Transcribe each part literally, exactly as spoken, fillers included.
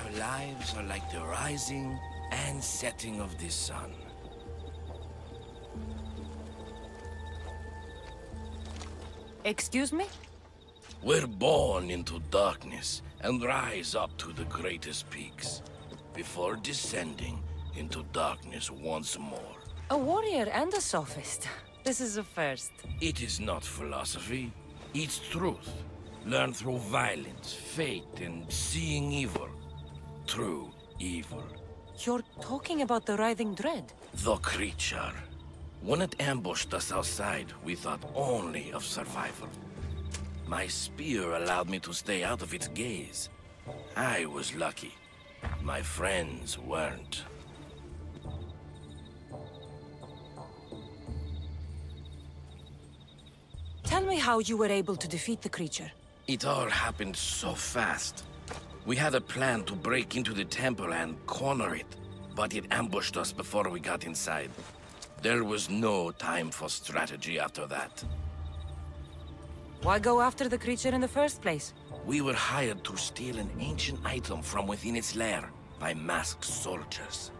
Our lives are like the rising and setting of the sun. Excuse me? We're born into darkness and rise up to the greatest peaks, before descending into darkness once more. A warrior and a sophist. This is a first. It is not philosophy, it's truth. Learned through violence, fate, and seeing evil. True evil. You're talking about the writhing dread? The creature. When it ambushed us outside, we thought only of survival. My spear allowed me to stay out of its gaze. I was lucky. My friends weren't. Tell me how you were able to defeat the creature. It all happened so fast. We had a plan to break into the temple and corner it, but it ambushed us before we got inside. There was no time for strategy after that. Why go after the creature in the first place? We were hired to steal an ancient item from within its lair by masked soldiers.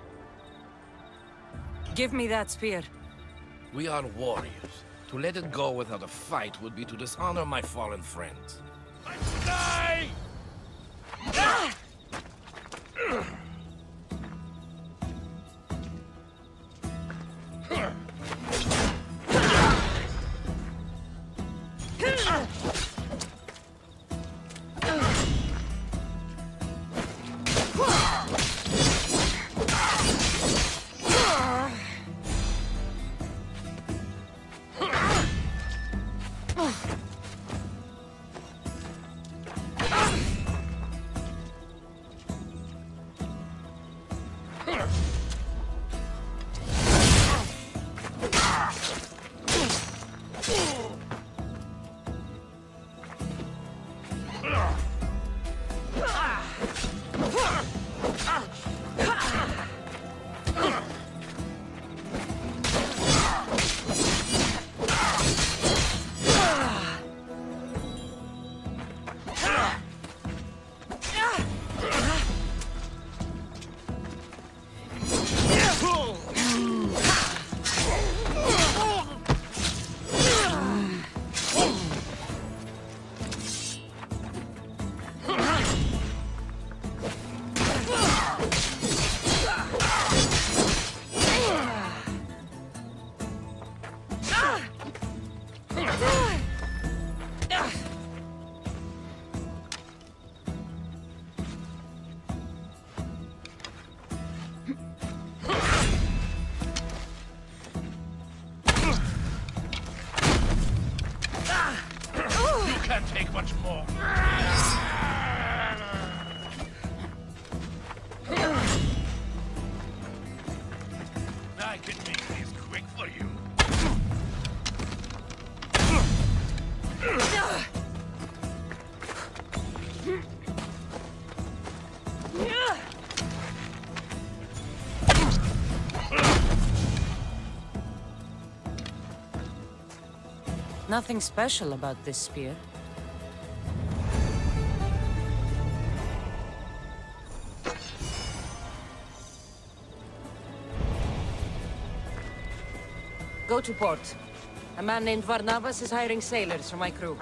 Give me that spear. We are warriors. To let it go without a fight would be to dishonor my fallen friends. Let's die! Ah! Can't take much more. I can make these quick for you. Nothing special about this spear. Go to port. A man named Varnavas is hiring sailors for my crew.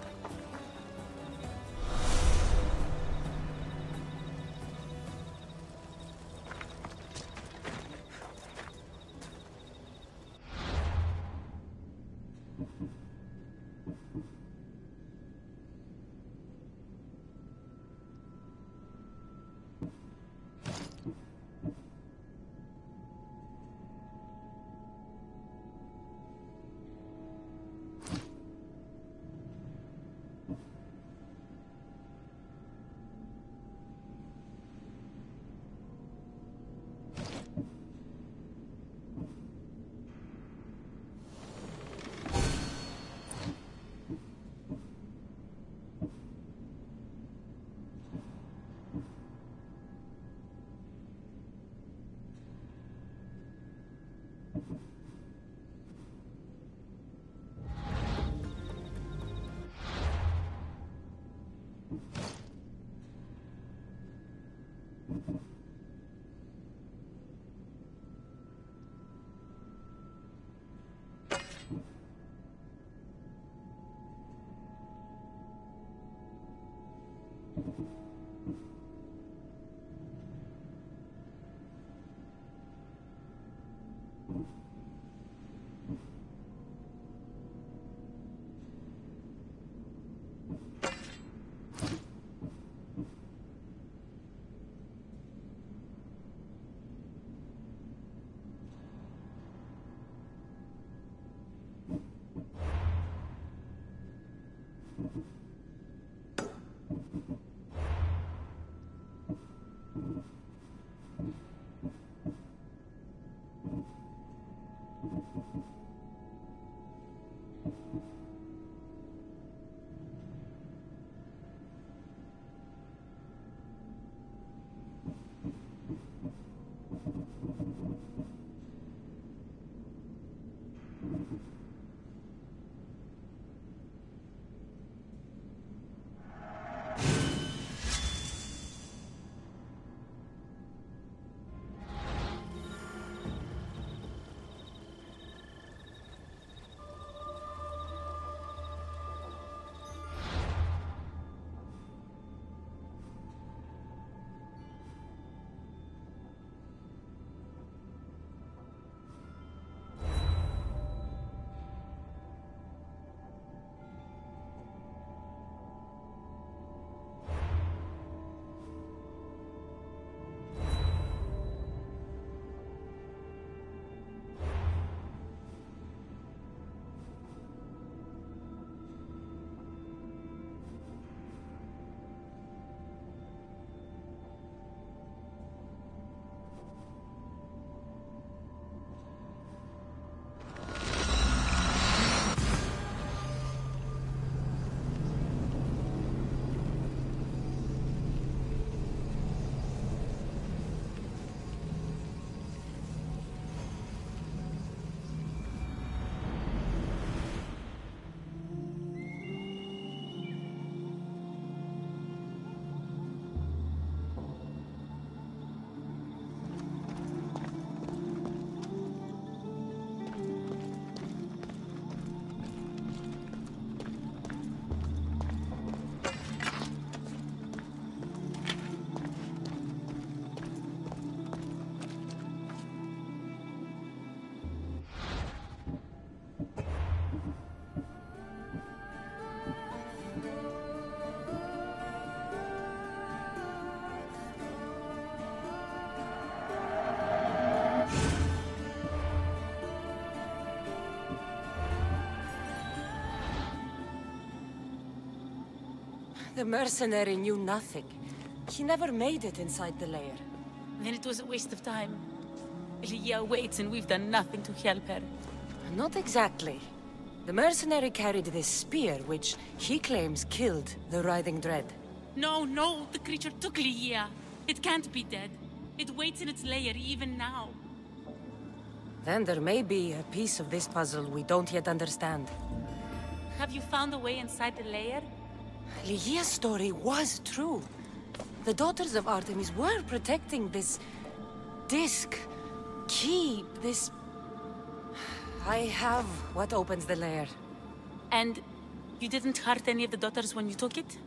The mercenary knew nothing. He never made it inside the lair. Then it was a waste of time. Ligia waits and we've done nothing to help her. Not exactly. The mercenary carried this spear, which he claims killed the Writhing Dread. No, no, the creature took Ligia. It can't be dead. It waits in its lair even now. Then there may be a piece of this puzzle we don't yet understand. Have you found a way inside the lair? Ligia's story was true. The Daughters of Artemis were protecting this... disc... key, this... I have what opens the lair. And you didn't hurt any of the daughters when you took it?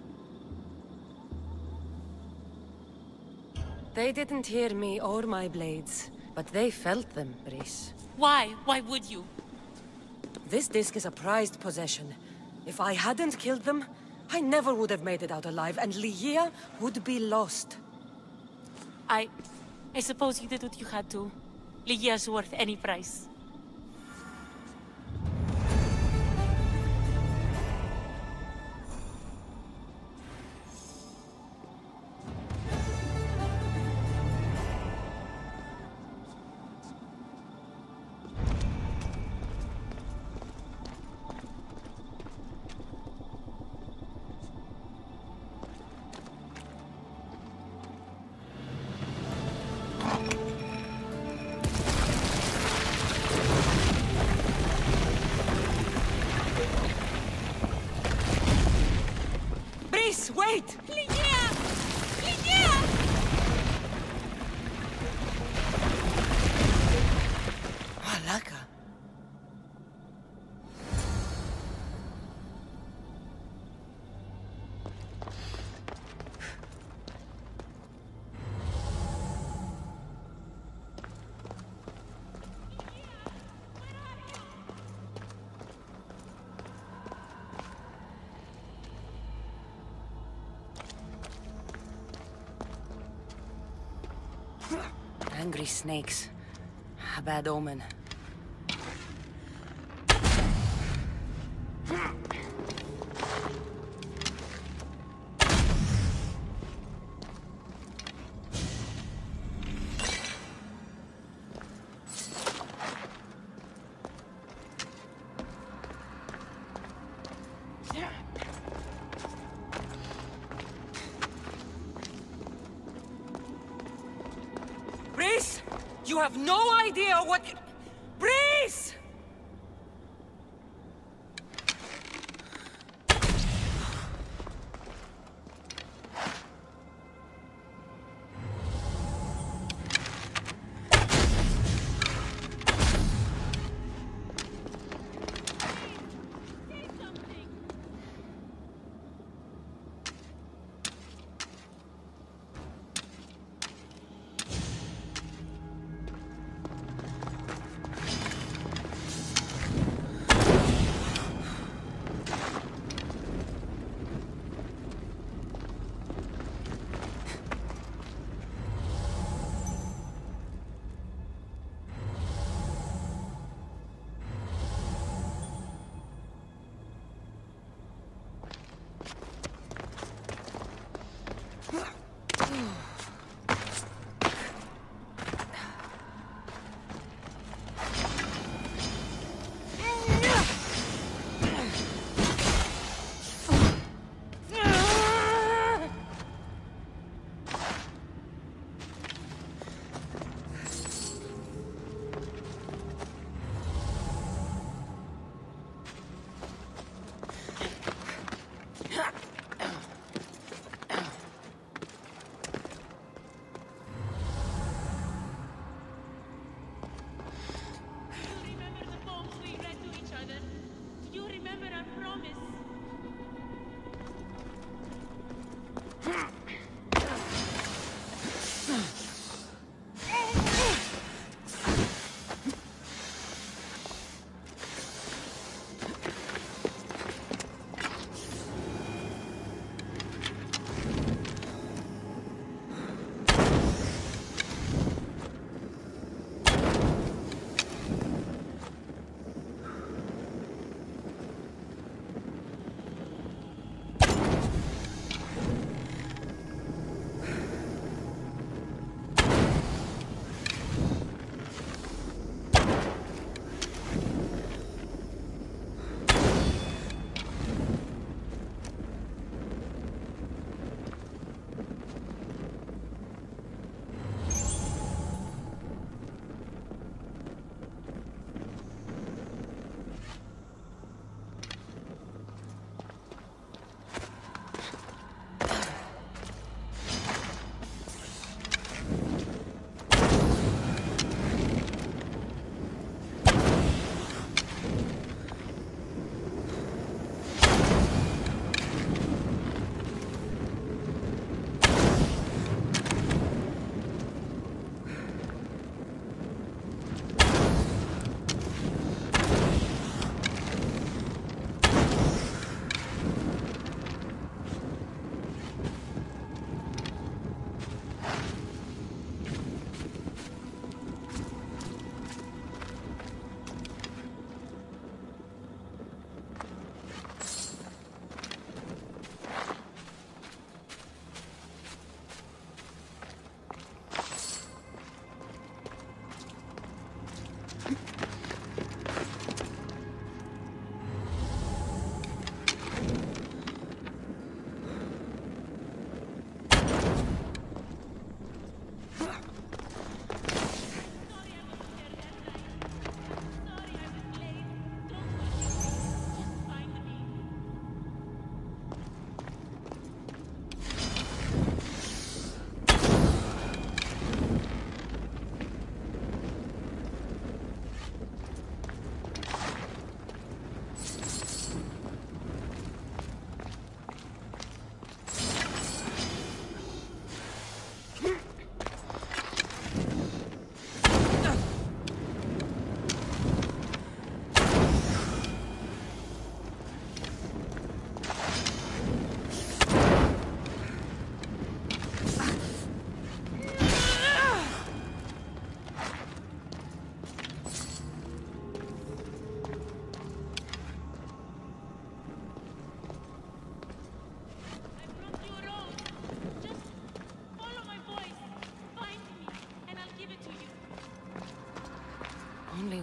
They didn't hear me or my blades, but they felt them, Brice. Why? Why would you? This disc is a prized possession. If I hadn't killed them, I never would have made it out alive, and Ligia would be lost. I... I suppose you did what you had to. Ligia's worth any price. Wait! Ligia! Ligia! Malaka. Angry snakes. A bad omen. Brice! You have no idea what... Brice!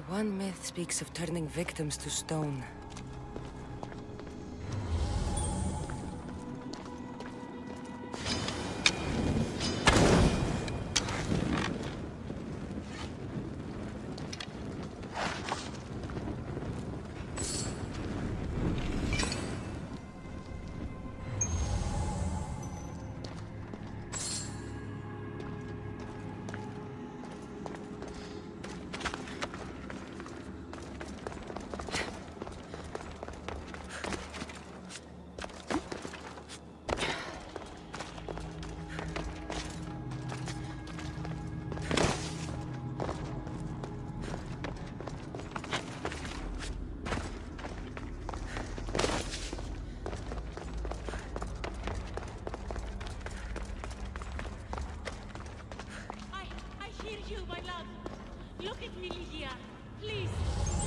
One myth speaks of turning victims to stone. I, I hear you, my love. Look at me, Lydia. Please.